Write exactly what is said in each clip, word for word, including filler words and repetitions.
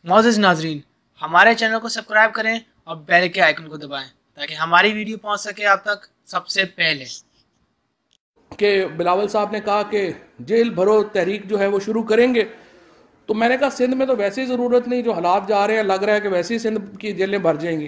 मौजूद नाजरीन, हमारे चैनल को सब्सक्राइब करें और बेल के आइकन को दबाएं ताकि हमारी वीडियो पहुंच सके आप तक सबसे पहले। कि बिलावल साहब ने कहा कि जेल भरो तहरीक जो है वो शुरू करेंगे, तो मैंने कहा सिंध में तो वैसे ही ज़रूरत नहीं, जो हालात जा रहे हैं लग रहा है कि वैसे ही सिंध की जेलें भर जाएंगी,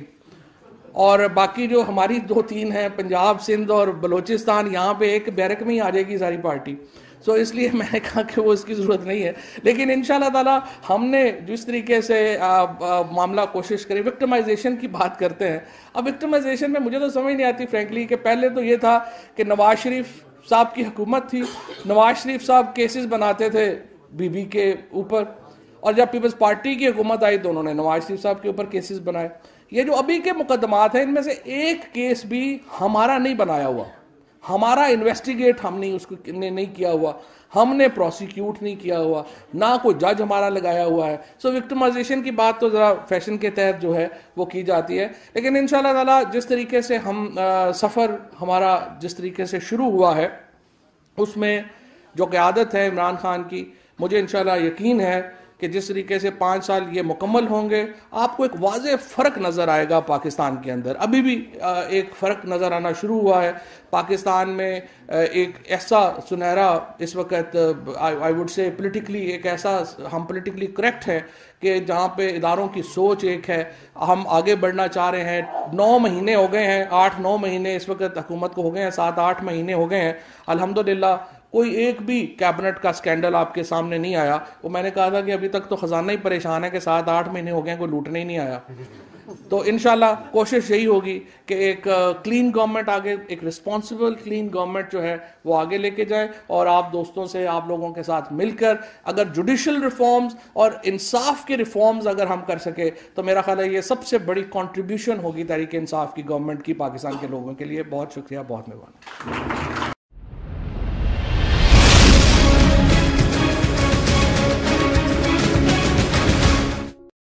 और बाकी जो हमारी दो तीन हैं पंजाब, सिंध और बलूचिस्तान, यहाँ पे एक बैरक में ही आ जाएगी सारी पार्टी। सो so, इसलिए मैंने कहा कि वो इसकी ज़रूरत नहीं है। लेकिन इंशाल्लाह ताला हमने जिस तरीके से आ, आ, मामला कोशिश करी, विक्टिमाइजेशन की बात करते हैं। अब विक्टिमाइजेशन में मुझे तो समझ नहीं आती फ्रेंकली कि पहले तो ये था कि नवाज शरीफ साहब की हुकूमत थी, नवाज शरीफ साहब केसेस बनाते थे बीबी के ऊपर, और जब पीपल्स पार्टी की हुकूमत आई तो उन्होंने नवाज शरीफ साहब के ऊपर केसेस बनाए। ये जो अभी के मुकदमात हैं इनमें से एक केस भी हमारा नहीं बनाया हुआ, हमारा इन्वेस्टिगेट हम नहीं उसको ने नहीं किया हुआ, हमने प्रोसिक्यूट नहीं किया हुआ, ना कोई जज हमारा लगाया हुआ है। सो विक्टिमाइजेशन की बात तो ज़रा फैशन के तहत जो है वो की जाती है। लेकिन इंशाल्लाह ताला जिस तरीके से हम सफ़र हमारा जिस तरीके से शुरू हुआ है उसमें जो क़यादत है इमरान खान की, मुझे इंशाल्लाह यकीन है कि जिस तरीके से पाँच साल ये मुकम्मल होंगे आपको एक वाज़ेह फ़र्क नज़र आएगा पाकिस्तान के अंदर। अभी भी एक फ़र्क नज़र आना शुरू हुआ है पाकिस्तान में। एक ऐसा सुनहरा इस वक्त आई वुड से पोलिटिकली एक ऐसा हम पोलिटिकली करेक्ट हैं कि जहाँ पे इदारों की सोच एक है, हम आगे बढ़ना चाह रहे हैं। नौ महीने हो गए हैं, आठ नौ महीने इस वक्त हुकूमत को हो गए हैं, सात आठ महीने हो गए हैं, अल्हम्दुलिल्लाह कोई एक भी कैबिनेट का स्कैंडल आपके सामने नहीं आया। वो मैंने कहा था कि अभी तक तो ख़जाना ही परेशान है कि सात आठ महीने हो गए कोई लूटने ही नहीं आया। तो इंशाल्लाह कोशिश यही होगी कि एक क्लीन गवर्नमेंट आगे, एक रिस्पॉन्सिबल क्लीन गवर्नमेंट जो है वो आगे लेके जाए, और आप दोस्तों से, आप लोगों के साथ मिलकर अगर जुडिशल रिफॉर्म्स और इंसाफ के रिफॉर्म्स अगर हम कर सके तो मेरा ख्याल है ये सबसे बड़ी कॉन्ट्रीब्यूशन होगी तहरीक इंसाफ की गवर्नमेंट की पाकिस्तान के लोगों के लिए। बहुत शुक्रिया, बहुत मेहरबानी।